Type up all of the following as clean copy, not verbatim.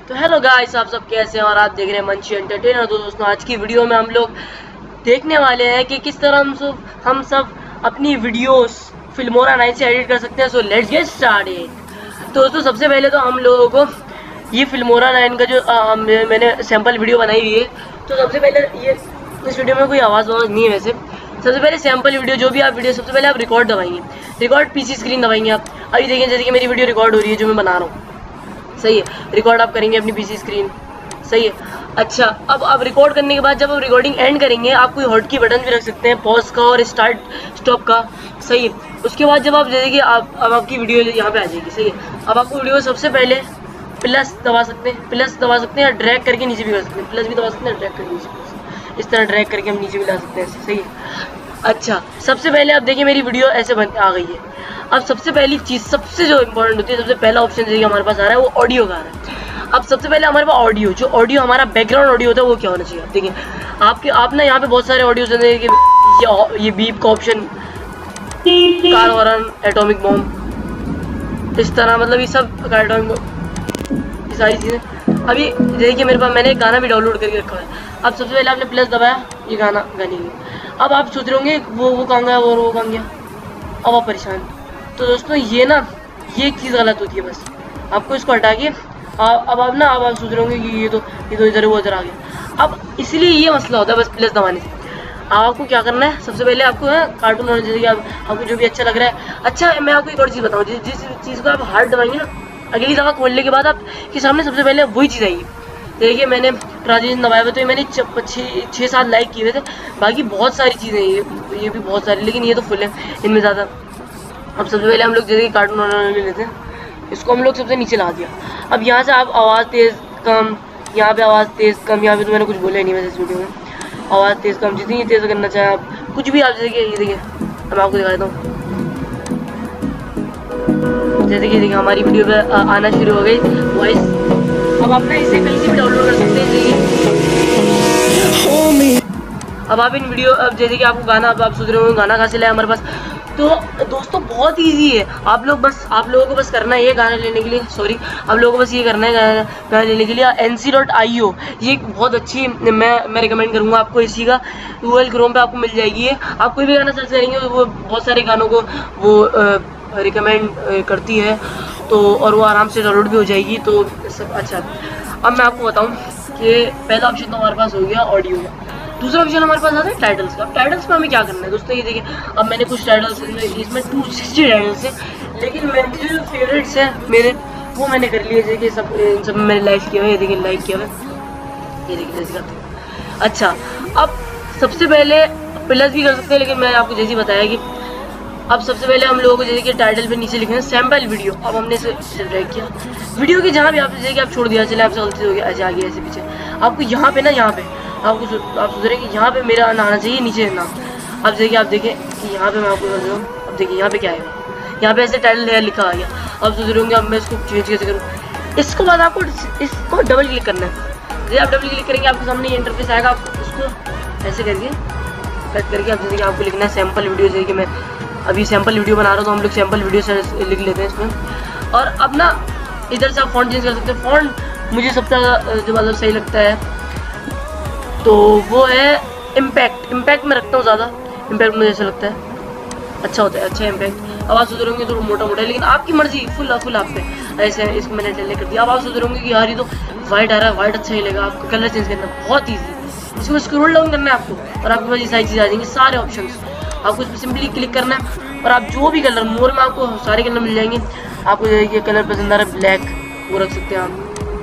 तो hello guys, आप सब कैसे हैं और आप देख रहे हैं मंची एंटरटेनर। तो दोस्तों, आज की वीडियो में हम लोग देखने वाले हैं कि किस तरह हम सब अपनी वीडियोस फिल्मोरा 9 से एडिट कर सकते हैं। So let's get started. तो दोस्तों, सबसे पहले तो हम लोगों को ये फिल्मोरा 9 का जो मैंने सैम्पल वीडियो बनाई हुई है, तो सबसे पहले ये इस वीडियो में कोई आवाज़ नहीं है वैसे। सबसे पहले सैम्पल वीडियो जो भी आप वीडियो, सबसे पहले आप रिकॉर्ड दबाएंगे, रिकॉर्ड पीसी स्क्रीन दबाएंगे आप। अभी देखिए जैसे कि मेरी वीडियो रिकॉर्ड हो रही है जो मैं बना रहा हूँ, सही है। रिकॉर्ड आप करेंगे अपनी पीसी स्क्रीन, सही है। अच्छा, अब आप रिकॉर्ड करने के बाद जब आप रिकॉर्डिंग एंड करेंगे, आप कोई हॉट की बटन भी रख सकते हैं, पॉज का और स्टार्ट स्टॉप का, सही है। उसके बाद जब आप जैसे कि अब आपकी वीडियो यहाँ पे आ जाएगी, सही है। अब आपको वीडियो सबसे पहले प्लस दबा सकते हैं, या ड्रैग करके नीचे भी कर सकते हैं। प्लस भी दबा सकते हैं, ड्रैग करके नीचे, इस तरह ड्रैग करके हम नीचे भी ला सकते हैं, सही है। अच्छा, सबसे पहले आप देखिए मेरी वीडियो ऐसे बन आ गई है। अब सबसे पहली चीज़, सबसे जो इम्पोर्टेंट होती है, सबसे पहला ऑप्शन देखिए हमारे पास आ रहा है, वो ऑडियो का आ रहा है। अब सबसे पहले हमारे पास ऑडियो, जो ऑडियो हमारा बैकग्राउंड ऑडियो होता है वो क्या होना चाहिए। देखिए आप ना यहाँ पे बहुत सारे ऑडियो होते हैं कि ये बीप का option, car horn, atomic bomb, इस तरह, मतलब ये सब एटॉमिक बॉम्ब, ये सारी चीज़ें। अभी देखिए मेरे पास मैंने एक गाना भी डाउनलोड करके रखा है। अब सबसे पहले आपने प्लस दबाया, ये गाने में। अब आप सोच रहे होंगे वो कहाँ गया और वो कहाँ गया, अब आप परेशान। तो दोस्तों ये ना, ये एक चीज़ गलत होती है, बस आपको इसको हटा के अब आप सोच रहे होंगे कि ये तो इधर वो इधर आ गया। अब इसलिए ये मसला होता है बस प्लस दबाने से। आपको क्या करना है, सबसे पहले आपको कार्टून होना चाहिए, आपको जो भी अच्छा लग रहा है। अच्छा, मैं आपको एक और चीज़ बताऊँ, जिस चीज़ को आप हार्ड दबाएंगे ना, अगली दवा खोलने के बाद आपके सामने सबसे पहले वही चीज़ आएगी। देखिए मैंने ट्रांजिशन दबाया हुआ, तो मैंने 6-7 लाइक किए हुए थे। बाकी बहुत सारी चीज़ें ये भी बहुत सारी, लेकिन ये तो फुल है, इनमें ज़्यादा। अब सबसे पहले हम लोग जैसे कार्टून ले लेते हैं, इसको हम लोग सबसे नीचे ला दिया। अब यहाँ से आप आवाज़ तेज़ कम, यहाँ पे आवाज़ तेज़ कम, यहाँ पे तो मैंने कुछ बोला ही नहीं वैसे इस वीडियो में। आवाज़ तेज़ कम, जितनी तेज़ करना चाहें आप, कुछ भी आप देखिए। ये देखिए मैं आपको दिखा देता हूँ, जैसे कि देखिए हमारी वीडियो पे आना शुरू हो गई वॉइस। अब आप ना इसे कहीं से भी डाउनलोड कर सकते हैं। अब आप इन वीडियो, अब जैसे कि आपको गाना, अब आप सोच रहे हो गाना कहाँ से लाया हमारे पास, तो दोस्तों बहुत इजी है। आप लोगों को बस करना है, ये गाना लेने के लिए, सॉरी, आप लोगों को बस ये करना है गाना लेने के लिए nc.io, ये एक बहुत अच्छी, मैं रिकमेंड करूँगा आपको इसी का। गूगल क्रोम पे आपको मिल जाएगी ये। आप कोई भी गाना सर्च करेंगे तो वो बहुत सारे गानों को वो रिकमेंड करती है, तो और वो आराम से डाउनलोड भी हो जाएगी। तो सब अच्छा। अब मैं आपको बताऊँ कि पहला ऑप्शन तो हमारे पास हो गया ऑडियो का। दूसरा ऑप्शन हमारे पास आता है टाइटल्स का। अब टाइटल्स में हमें क्या करना है दोस्तों, ये देखिए अब मैंने कुछ टाइटल्स, इसमें 260 टाइटल्स हैं, लेकिन मेरे जो फेवरेट्स हैं मेरे, वो मैंने कर लिए। देखिए इन सब मैंने लाइक किया हुआ है, देखिए लाइक किया हुआ है, ये देखिए जैसे करते हैं। अच्छा, अब सबसे पहले प्लस भी कर सकते हैं, लेकिन मैंने आपको जैसे बताया कि अब सबसे पहले हम लोगों को जैसे कि टाइटल पे नीचे लिखना है सैम्पल वीडियो। अब हमने इसे ड्रैग किया, वीडियो की जहाँ भी आप जैसे कि आप छोड़ दिया, चले आपसे गलती हो गया, आ गया ऐसे पीछे, आपको यहाँ पे ना, यहाँ पे आपको आप सोच रहे हैं कि यहाँ पे मेरा आना चाहिए, नीचे ना। अब देखिए आप देखें कि यहाँ पे मैं आपको कर रहा हूँ। अब देखिए यहाँ पे क्या आएगा, यहाँ पे ऐसे टाइटल है लिखा आ गया। अब सोच रहे होंगे अब मैं इसको चेंज कैसे करूँ। इसको बाद आपको इसको डबल क्लिक करना है। जैसे आप डबल क्लिक करेंगे आपके सामने ये इंटरफेस आएगा। आपको इसको ऐसे करके कट करके आप जैसे कि आपको लिखना है सैम्पल वीडियो। जैसे कि मैं अभी सैम्पल वीडियो बना रहा हूँ, तो हम लोग सैम्पल वीडियो से लिख लेते हैं इसमें। और अब ना इधर से आप फॉन्ट चेंज कर सकते हैं। फॉन्ट मुझे सबसे ज़्यादा जो मतलब सही लगता है तो वो है इम्पैक्ट में रखता हूँ ज़्यादा। इम्पैक्ट मुझे ऐसा लगता है अच्छा होता है, अच्छा इम्पैक्ट। अब आप सोच रहे होंगे थोड़ा मोटा है, लेकिन आपकी मर्जी, फुल आप पे ऐसे इसको मैंने डिलीट कर दिया। अब आप सोच रहे होंगे कि यार ये तो वाइट आ रहा है, वाइट अच्छा ही लगेगा। आपको कलर चेंज करना बहुत ईजी, इसको स्क्रॉल डाउन करना है आपको, और आपके पास ये सारी चीज़ आ जाएंगी, सारे ऑप्शन। आपको इस पर सिंपली क्लिक करना है, और आप जो भी कलर, मोर में आपको सारे कलर मिल जाएंगे। आपको जैसे कलर पसंद आ रहा है ब्लैक, वो रख सकते हैं आप,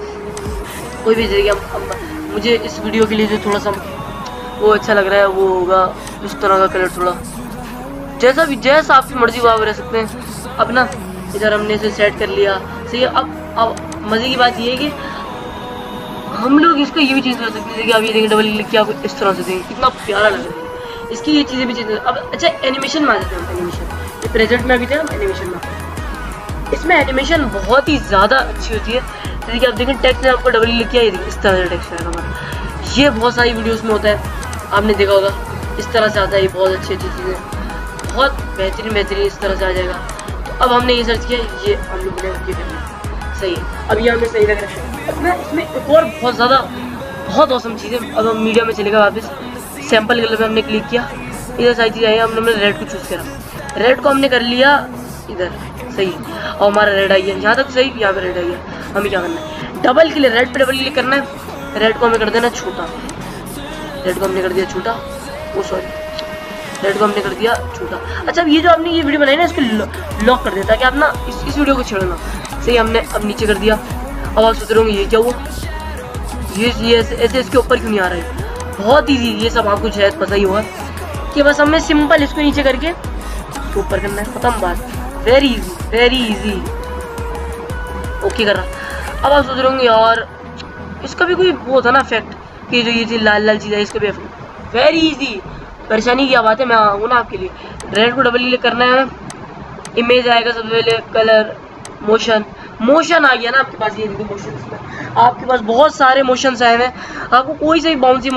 कोई भी जरिए। अब मुझे इस वीडियो के लिए जो थोड़ा सा वो अच्छा लग रहा है वो होगा इस तरह का कलर, थोड़ा जैसा आपकी मर्जी वो आप रह सकते हैं। अब ना इधर हमने इसे सेट कर लिया, सही है। अब मज़े की बात ये है कि हम लोग इसको ये भी चेंज कर सकते हैं कि आप ये देखें, डबल क्लिक किया, आपको इस तरह से देखें, कितना प्यारा लग रहा है। इसकी ये चीज़ें भी चेंज। अब अच्छा, एनिमेशन में आ जाते हैं हम। एनिमेशन ये प्रेजेंट में अभी थे हम, एनिमेशन में। इसमें एनिमेशन बहुत ही ज़्यादा अच्छी होती है। जैसे कि आप देखें टेक्स्ट में आपको डबल क्लिक किया, ये देखिए इस तरह से टेक्स्ट आएगा हमारा। ये बहुत सारी वीडियोस में होता है, आपने देखा होगा, इस तरह से आता है। ये बहुत अच्छी चीज़ें, बहुत बेहतरीन इस तरह से आ जाएगा। तो अब हमने ये सर्च किया, ये हम लोग ने ये करना, सही है। अब ये हमें सही लग रहा है। मैं इसमें एक और बहुत औसम चीज़ है। अब हम मीडिया में चलेगा वापस, सैंपल कलर पे हमने क्लिक किया, इधर सारी चीज़ आई, हमने रेड को चूज़ करा, रेड को हमने कर लिया इधर, सही है, और हमारा रेड आई है यहाँ तक सही, यहाँ पे रेड आई है। हमें क्या करना है, डबल क्लिक, रेड पे डबल क्लिक करना है, रेड को हमें कर देना छोटा, रेड को हमने कर दिया छोटा, ओ सॉरी रेड को हमने कर दिया छोटा। अच्छा, अब ये जो आपने ये वीडियो बनाई ना, इसको लॉक कर देता कि आप ना इस वीडियो को छेड़ना, सही, हमने अब नीचे कर दिया। अब आप सोच रहे होंगे ये क्या हुआ, ये ऐसे इसके ऊपर क्यों नहीं आ रहा है, बहुत ईजी, ये सब आपको शायद पता ही होगा कि बस हमें सिंपल इसको नीचे करके ऊपर करना है, खत्म बात, वेरी इजी। ओके कर रहा। अब आप सोच रहे होंगे यार इसका भी कोई वो था ना इफेक्ट, कि जो ये चीज लाल चीज़ है इसका भी इफेक्ट, वेरी इजी, परेशानी क्या बात है, मैं हूँ ना आपके लिए। रेड को डबल क्लिक करना है, इमेज आएगा सबसे पहले, कलर, मोशन आ गया ना आपके पास, ये देखिए मोशन, इसमें आपके पास बहुत सारे मोशंस आए हैं, आपको कोई सा भी बाउंसी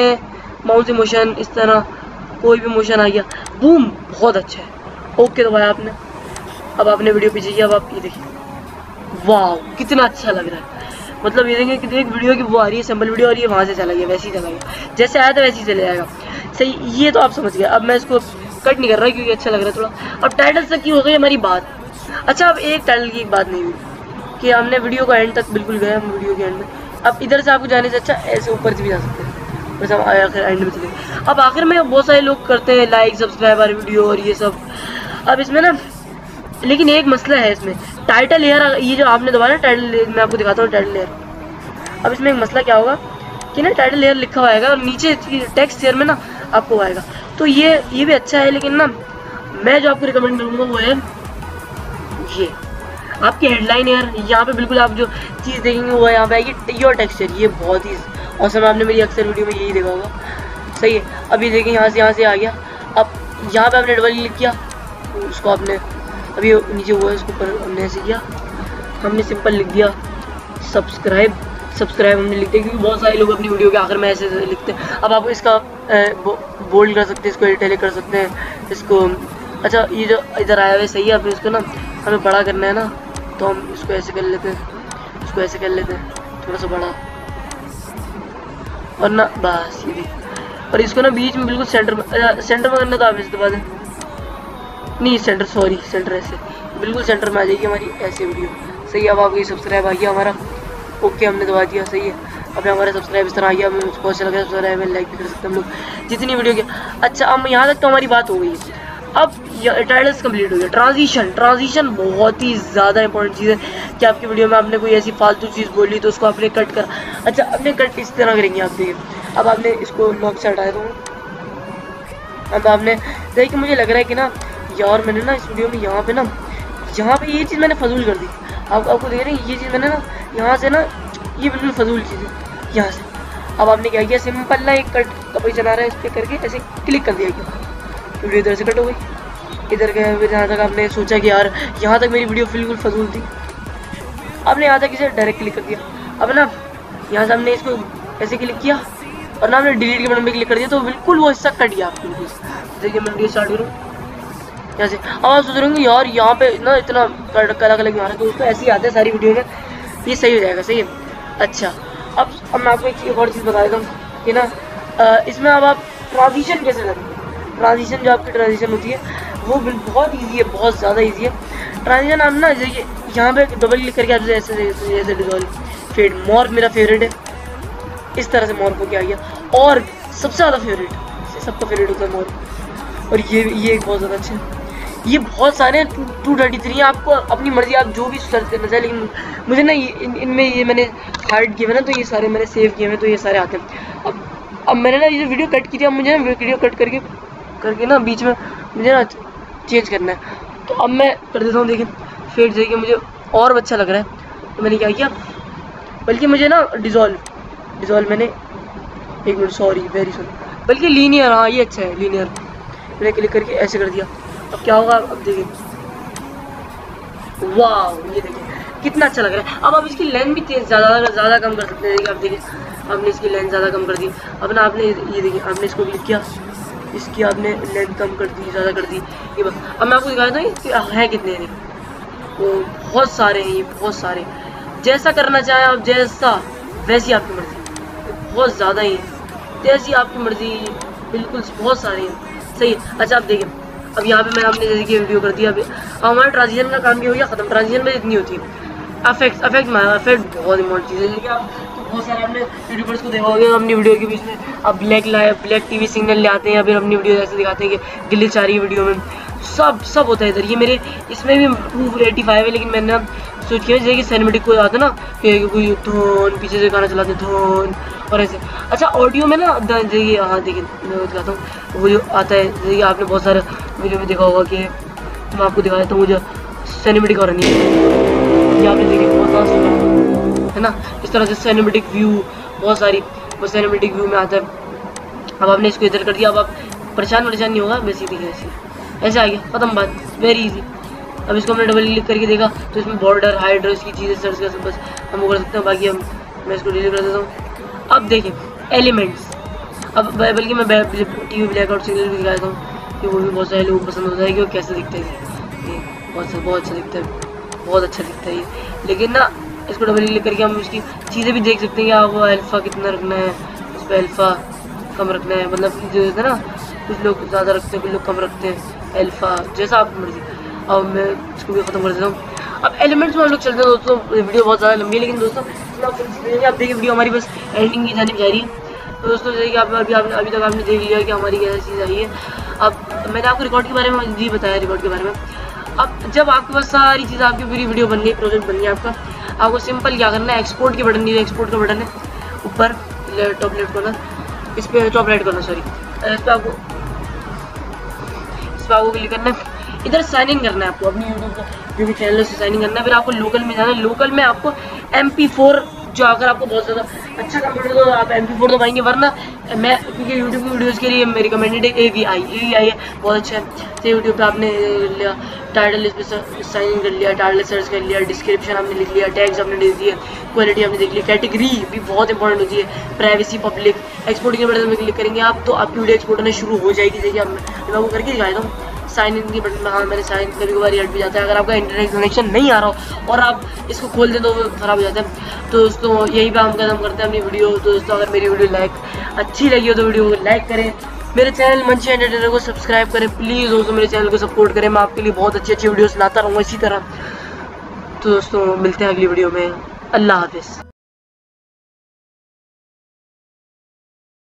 मोशन इस तरह कोई भी मोशन आ गया, बूम, बहुत अच्छा है। ओके दबाया आपने, अब आपने वीडियो पीछे किया, अब आप ये देखिए, वाह कितना अच्छा लग रहा है, मतलब ये देखेंगे कि एक वीडियो की वो आ रही है सैम्पल वीडियो, और ये वहाँ से चला गया, वैसे ही चला गया, जैसे आया था वैसे ही चले जाएगा, सही, ये तो आप समझ गए। अब मैं इसको कट नहीं कर रहा क्योंकि अच्छा लग रहा है थोड़ा। अब टाइटल तक की हो गई हमारी बात। अच्छा, अब एक टाइटल की एक बात नहीं हुई कि हमने वीडियो को एंड तक बिल्कुल गए, हम वीडियो के एंड में, अब इधर से आपको जाने से अच्छा ऐसे ऊपर से भी जा सकते हैं, बस हम आखिर एंड में चले। अब आखिर में बहुत सारे लोग करते हैं लाइक सब्सक्राइब वीडियो और ये सब, अब इसमें ना लेकिन एक मसला है इसमें, टाइटल लेयर, ये जो आपने दबाया ना टाइटल लेयर, मैं आपको दिखाता हूँ टाइटल लेयर। अब इसमें एक मसला क्या होगा कि ना टाइटल लेयर लिखा हुआ आएगा और नीचे टेक्स्ट लेयर में ना आपको आएगा, तो ये भी अच्छा है, लेकिन ना मैं जो आपको रिकमेंड करूँगा वो है ये आपकी हेडलाइन यार, यहाँ पे बिल्कुल आप जो चीज़ देखेंगे वो यहाँ पे आएगी, योर टेक्सचर, ये बहुत ही औसम, आपने मेरी अक्सर वीडियो में यही देखा होगा, सही है। अभी देखिए यहाँ से आ गया, अब यहाँ पे आपने डबल क्लिक किया, उसको आपने अभी नीचे हुआ है, इसके ऊपर हमने ऐसे किया, हमने सिंपल लिख दिया सब्सक्राइब हमने लिखते हैं, क्योंकि बहुत सारे लोग अपनी वीडियो के आखिर में ऐसे लिखते हैं। अब आप इसका बोल्ड कर सकते हैं, इसको इटैलिक कर सकते हैं, इसको, अच्छा ये जो इधर आया हुआ है सही है, आपने इसको ना हमें बड़ा करना है ना, तो हम इसको ऐसे कर लेते हैं, इसको ऐसे कर लेते हैं थोड़ा सा बड़ा, और ना बस ये भी, और इसको ना बीच में बिल्कुल सेंटर में करना, तो आप इसे दबा दें, नहीं सेंटर ऐसे बिल्कुल सेंटर में आ जाएगी हमारी ऐसे वीडियो, सही है। अब आपको ये सब्सक्राइब आ गया हमारा, ओके हमने दबा दिया, सही है। अब हमारा सब्सक्राइब इस तरह आ गया, हमें उसको अच्छा लगा सब्सक्राइब में लाइक भी कर सकते हैं हम लोग जितनी वीडियो की। अच्छा, अब यहाँ तक तो हमारी बात हो गई है। अब टाइटल्स कंप्लीट हो गया। ट्रांजिशन बहुत ही ज़्यादा इंपॉर्टेंट चीज़ है कि आपकी वीडियो में आपने कोई ऐसी फालतू चीज़ बोली तो उसको आपने कट कर, अच्छा अपने कट इस तरह करेंगे आप, देखिए अब आपने इसको लॉक से हटाया, तो अब आपने देखिए मुझे लग रहा है कि ना यार मैंने ना इस वीडियो में यहाँ पे ये चीज़ मैंने फजूल कर दी, आपको देख रहे हैं ये चीज़ मैंने ना यहाँ से ना ये बिल्कुल फजूल चीज़ है यहाँ से। अब आपने क्या किया, सिंपल ना एक कट कपड़ी चला रहा है इस पर करके ऐसे क्लिक कर दिया गया, वीडियो इधर से कट हो गई, इधर गए फिर यहाँ तक आपने सोचा कि यार यहाँ तक मेरी वीडियो बिल्कुल फजूल थी, आपने यहाँ तक इसे डायरेक्ट क्लिक कर दिया। अब ना यहाँ से हमने इसको ऐसे क्लिक किया और ना हमने डिलीट के बटन पे क्लिक कर दिया, तो बिल्कुल वो हिस्सा कट गया आपको। देखिए मैं वीडियो स्टार्ट करूँ यहाँ से। अब आप सोच रहे होंगे यार यहाँ पे ना इतना कला कलर क्यों आ रहा है, तो उसको ऐसे ही आते हैं सारी वीडियो में, ये सही हो जाएगा, सही है। अच्छा अब मैं आपको एक और चीज़ बता देता हूँ कि ना इसमें अब आप ट्रांजिशन कैसे करेंगे। ट्रांजिशन जो आपकी ट्रांजिशन होती है वो बहुत ईजी है, बहुत ज़्यादा ईजी है ट्रांजिशन। आप ना यहाँ पे डबल क्लिक करके आप ऐसे डिजॉल्व फेड, मोर मेरा फेवरेट है, इस तरह से मोर को क्या गया, और सबसे ज़्यादा फेवरेट, सबका फेवरेट होता है मोर, और ये एक बहुत ज़्यादा अच्छा है। ये बहुत सारे 233 हैं, आपको अपनी मर्जी आप जो भी सर्च करना चाहे, लेकिन मुझे ना इनमें ये मैंने हाइड किए हैं ना, तो ये सारे मैंने सेव किए हैं, तो ये सारे आते हैं। अब मैंने ना ये वीडियो कट की थी, अब मुझे ना वीडियो कट करके ना बीच में मुझे ना चेंज करना है, तो अब मैं कर देता हूँ। देखिए फेड देखिए मुझे और अच्छा लग रहा है, तो मैंने क्या किया, बल्कि मुझे ना डिज़ोल्व मैंने एक मिनट वेरी सॉरी, बल्कि लीनियर, हाँ ये अच्छा है लीनियर, मैंने क्लिक करके ऐसे कर दिया। अब क्या होगा, अब देखिए वाह ये देखिए कितना अच्छा लग रहा है। अब आप इसकी लेंथ भी ज़्यादा कम कर सकते हैं। देखिए आप देखिए आपने इसकी लेंथ ज़्यादा कम कर दी। अब ना आपने ये देखिए आपने इसको क्लिक किया, इसकी आपने लेंथ कम कर दी, ज़्यादा कर दी, ये बस। अब मैं आपको दिखाता हूँ है कितने हैं, तो बहुत सारे हैं ये, बहुत सारे जैसा करना चाहें आप, जैसा वैसी आपकी मर्जी, बहुत ज़्यादा ही जैसी आपकी मर्जी, बिल्कुल बहुत सारी है। सही है। अच्छा आप देखिए, अब यहाँ पे मैंने आपने जैसे कि वीडियो कर दिया, अभी हमारा ट्रांजिशन का काम भी हो गया खत्म। ट्रांजिशन में इतनी होती है अफेक्ट बहुत इंपॉर्टेंट चीज़ है। लेकिन आप तो बहुत सारे आपने यूट्यूबर्स को देखा होगा अपनी वीडियो के बीच में अब ब्लैक टीवी सिग्नल ले आते हैं, या फिर अपनी वीडियो ऐसे दिखाते हैं कि ग्लिच आ रही है वीडियो में, सब होता है इधर। ये मेरे इसमें भी 285 है, लेकिन मैंने सोच किया जैसे कि सिनेमैटिक कोई आता ना कि कोई धोन पीछे से गाना चलाते धोन और ऐसे। अच्छा ऑडियो में ना देखिए, हाँ देखिए मैं दिखाता हूँ, वो जो आता है जैसे कि आपने बहुत सारे वीडियो में देखा होगा कि मैं आपको दिखा देता हूँ, मुझे सिनेमैटिक और नहीं है, आपने देखिए बहुत है ना, इस तरह से सिनेमैटिक व्यू बहुत सारी, वो सिनेमैटिक व्यू में आता है। अब आपने इसको इधर कर दिया, अब आप परेशान नहीं होगा, वैसे ही ऐसे आ गया, खत्म बात, वेरी इजी। अब इसको हमने डबल क्लिक करके देखा तो इसमें बॉर्डर हाइड इसकी चीज़ें सर्च कर बस हम वो कर सकते हैं, बाकी मैं इसको डिलीट कर देता हूँ। अब देखिए एलिमेंट्स, अब बल्कि मैं टीवी ब्लैकआउट सिग्नल भी दिखा देता हूँ कि वो भी बहुत सारे लोगों को पसंद होता है कि वो कैसे दिखता है, ये बहुत अच्छा दिखता है, बहुत अच्छा दिखता है ये। लेकिन ना इसको डबल क्लिक करके हम उसकी चीज़ें भी देख सकते हैं कि आप अल्फ़ा कितना रखना है, उस पर अल्फ़ा कम रखना है, मतलब जो है ना कुछ लोग ज़्यादा रखते हैं, कुछ लोग कम रखते हैं अल्फ़ा, जैसा आपकी मर्जी। अब मैं इसको भी ख़त्म कर देता हूँ। अब एलिमेंट्स में हम लोग चलते हैं दोस्तों, वीडियो बहुत ज़्यादा लंबी है, लेकिन दोस्तों आप देखिए वीडियो हमारी बस एंडिंग की जाने जा रही है। तो दोस्तों जैसे कि अभी तक आपने देख लिया कि हमारी क्या चीज़ आई है। अब मैंने आपको रिकॉर्ड के बारे में जी बताया, रिकॉर्ड के बारे में। अब जब आपके पास सारी चीज़ आपकी पूरी वीडियो बन गई, प्रोजेक्ट बन गया आपका, आपको सिंपल क्या करना है, एक्सपोर्ट की बटन दी, एक्सपोर्ट का बटन है ऊपर टॉप लेफ्ट कॉर्नर, इस पर टॉप राइट कॉर्नर सॉरी, इस पर आपको क्लिक करना है। इधर साइन इन करना है आपको, अपनी यूट्यूब का जो भी चैनल है उससे साइन इन करना है। फिर आपको लोकल में जाना है, लोकल में आपको MP4 जो अगर आपको बहुत ज़्यादा अच्छा कंप्यूटर तो आप MP4 तो पाएंगे, वरना मैं क्योंकि यूट्यूब की वीडियोज़ के लिए मेरी रिकमेंडेड है AVI है, बहुत अच्छा है। तो यूट्यूब पे आपने लिया टाइटल, इस पर साइन इन कर लिया, टाइटल सर्च कर लिया, डिस्क्रिप्शन आपने लिख लिया, टैग्स आपने लिख दिया, क्वालिटी आपने देख ली, कैटेगरी भी बहुत इंपॉर्टेंट होती है, प्राइवेसी पब्लिक। एक्सपोर्ट के बटन में क्लिक करेंगे आप तो आपकी वीडियो एक्सपोर्ट होना शुरू हो जाएगी। देखिए मैं वो करके दिखाया था साइन इन की बटन में, हाँ मैंने साइन कभी कभार हट भी जाता है, अगर आपका इंटरनेट कनेक्शन नहीं आ रहा हो और आप इसको खोल दें तो वो ख़राब हो जाता है। तो दोस्तों यही पे हम कदम करते हैं अपनी वीडियो। तो दोस्तों अगर मेरी वीडियो अच्छी लगी हो तो वीडियो को लाइक करें, मेरे चैनल मंची एंटरटेनर को सब्सक्राइब करें प्लीज़ दोस्तों, मेरे चैनल को सपोर्ट करें, मैं आपके लिए बहुत अच्छी वीडियोस लाता रहूँगा इसी तरह। तो दोस्तों मिलते हैं अगली वीडियो में, अल्लाह हाफिज़।